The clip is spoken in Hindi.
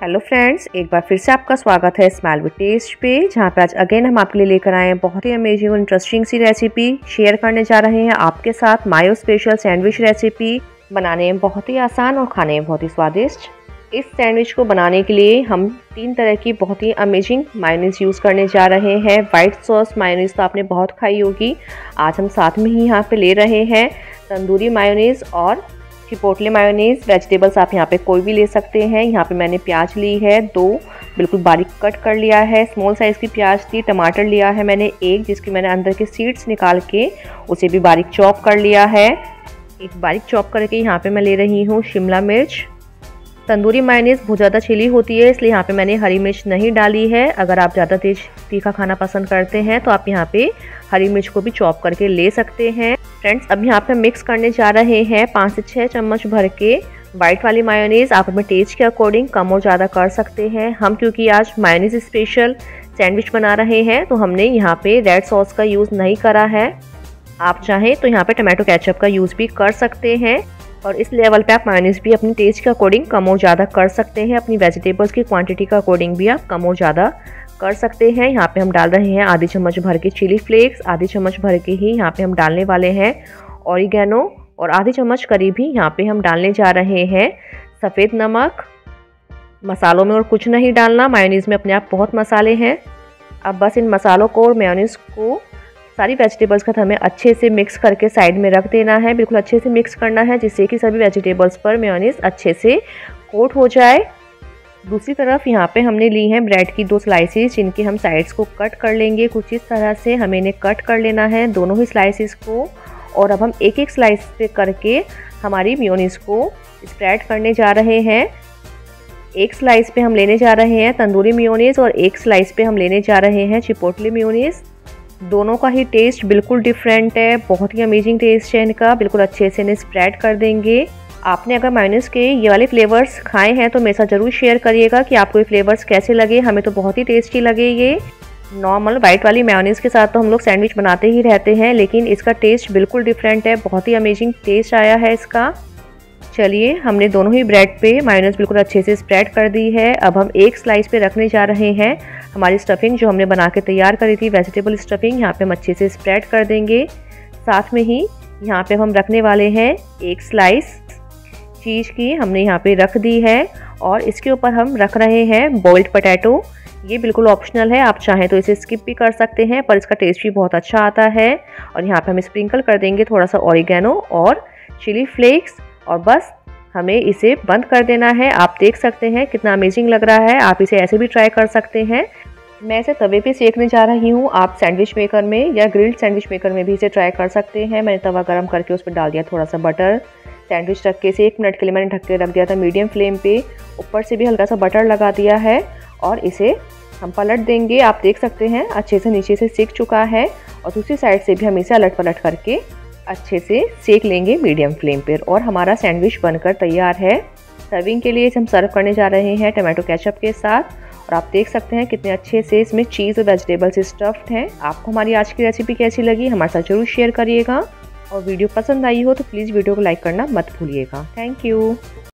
हेलो फ्रेंड्स, एक बार फिर से आपका स्वागत है स्माइल विद टेस्ट पे, जहाँ पे आज अगेन हम आपके लिए लेकर आए हैं बहुत ही अमेजिंग और इंटरेस्टिंग सी रेसिपी शेयर करने जा रहे हैं आपके साथ। मायो स्पेशल सैंडविच रेसिपी बनाने में बहुत ही आसान और खाने में बहुत ही स्वादिष्ट। इस सैंडविच को बनाने के लिए हम 3 तरह की बहुत ही अमेजिंग मायोनीज यूज़ करने जा रहे हैं। वाइट सॉस मायोनीज तो आपने बहुत खाई होगी, आज हम साथ में ही यहाँ पे ले रहे हैं तंदूरी मायोनीज और चिपोटले मायोनीज। वेजिटेबल्स आप यहाँ पे कोई भी ले सकते हैं। यहाँ पे मैंने प्याज ली है 2, बिल्कुल बारीक कट कर लिया है। स्मॉल साइज़ की प्याज थी। टमाटर लिया है मैंने 1, जिसकी मैंने अंदर के सीड्स निकाल के उसे भी बारीक चॉप कर लिया है। एक बारीक चॉप करके यहाँ पे मैं ले रही हूँ शिमला मिर्च। तंदूरी मायोनीज बहुत ज़्यादा चिली होती है, इसलिए यहाँ पे मैंने हरी मिर्च नहीं डाली है। अगर आप ज़्यादा तेज तीखा खाना पसंद करते हैं तो आप यहाँ पे हरी मिर्च को भी चॉप करके ले सकते हैं। फ्रेंड्स, अब यहाँ पे मिक्स करने जा रहे हैं 5 से 6 चम्मच भर के वाइट वाली मायोनीज़। आप अपने टेस्ट के अकॉर्डिंग कम और ज़्यादा कर सकते हैं। हम क्योंकि आज मायोनीज स्पेशल सैंडविच बना रहे हैं तो हमने यहाँ पे रेड सॉस का यूज़ नहीं करा है। आप चाहें तो यहाँ पे टमाटो केचप का यूज़ भी कर सकते हैं और इस लेवल पे आप मायोनीज भी अपनी टेस्ट के अकॉर्डिंग कम और ज़्यादा कर सकते हैं। अपनी वेजिटेबल्स की क्वांटिटी के अकॉर्डिंग भी आप कम और ज़्यादा कर सकते हैं। यहाँ पे हम डाल रहे हैं आधी चम्मच भर के चिली फ्लेक्स, आधी चम्मच भर के ही यहाँ पे हम डालने वाले हैं ऑरिगेनो और आधी चम्मच करीब ही यहाँ पे हम डालने जा रहे हैं सफ़ेद नमक। मसालों में और कुछ नहीं डालना, मायोनीज में अपने आप बहुत मसाले हैं। अब बस इन मसालों को और मायोनीज को सारी वेजिटेबल्स का हमें अच्छे से मिक्स करके साइड में रख देना है। बिल्कुल अच्छे से मिक्स करना है जिससे कि सभी वेजिटेबल्स पर मेयोनीज अच्छे से कोट हो जाए। दूसरी तरफ यहाँ पे हमने ली हैं ब्रेड की 2 स्लाइसेस, जिनकी हम साइड्स को कट कर लेंगे। कुछ इस तरह से हमें इन्हें कट कर लेना है, दोनों ही स्लाइसेस को। और अब हम एक एक स्लाइस पे करके हमारी मेयोनीज को स्प्रेड करने जा रहे हैं। एक स्लाइस पे हम लेने जा रहे हैं तंदूरी मेयोनीज और एक स्लाइस पे हम लेने जा रहे हैं चिपोटले मेयोनीज। दोनों का ही टेस्ट बिल्कुल डिफरेंट है, बहुत ही अमेजिंग टेस्ट है इनका। बिल्कुल अच्छे से इन्हें स्प्रेड कर देंगे। आपने अगर मायोनीज के ये वाले फ्लेवर्स खाए हैं तो मेरे साथ ज़रूर शेयर करिएगा कि आपको ये फ्लेवर्स कैसे लगे। हमें तो बहुत ही टेस्टी लगे। ये नॉर्मल वाइट वाली मायोनीज के साथ तो हम लोग सैंडविच बनाते ही रहते हैं, लेकिन इसका टेस्ट बिल्कुल डिफरेंट है। बहुत ही अमेजिंग टेस्ट आया है इसका। चलिए, हमने दोनों ही ब्रेड पे मायोनीज बिल्कुल अच्छे से स्प्रेड कर दी है। अब हम एक स्लाइस पे रखने जा रहे हैं हमारी स्टफिंग जो हमने बना के तैयार करी थी, वेजिटेबल स्टफिंग। यहाँ पे हम अच्छे से स्प्रेड कर देंगे। साथ में ही यहाँ पे हम रखने वाले हैं एक स्लाइस चीज़ की, हमने यहाँ पे रख दी है। और इसके ऊपर हम रख रहे हैं बॉइल्ड पोटैटो। ये बिल्कुल ऑप्शनल है, आप चाहें तो इसे स्किप भी कर सकते हैं, पर इसका टेस्ट भी बहुत अच्छा आता है। और यहाँ पे हम स्प्रिंकल कर देंगे थोड़ा सा ऑरिगेनो और चिली फ्लेक्स, और बस हमें इसे बंद कर देना है। आप देख सकते हैं कितना अमेजिंग लग रहा है। आप इसे ऐसे भी ट्राई कर सकते हैं। मैं इसे तवे पे सेकने जा रही हूँ। आप सैंडविच मेकर में या ग्रिल्ड सैंडविच मेकर में भी इसे ट्राई कर सकते हैं। मैंने तवा गरम करके उस पर डाल दिया थोड़ा सा बटर। सैंडविच रख के इसे 1 मिनट के लिए मैंने ढक के रख दिया था मीडियम फ्लेम पे। ऊपर से भी हल्का सा बटर लगा दिया है और इसे हम पलट देंगे। आप देख सकते हैं अच्छे से नीचे से सिक चुका है और दूसरी साइड से भी हम इसे अलट पलट करके अच्छे से सेक लेंगे मीडियम फ्लेम पर। और हमारा सैंडविच बनकर तैयार है। सर्विंग के लिए हम सर्व करने जा रहे हैं टमाटो केचप के साथ। और आप देख सकते हैं कितने अच्छे से इसमें चीज़ और वेजिटेबल्स स्टफ्ड हैं। आपको हमारी आज की रेसिपी कैसी लगी हमारे साथ जरूर शेयर करिएगा। और वीडियो पसंद आई हो तो प्लीज़ वीडियो को लाइक करना मत भूलिएगा। Thank you.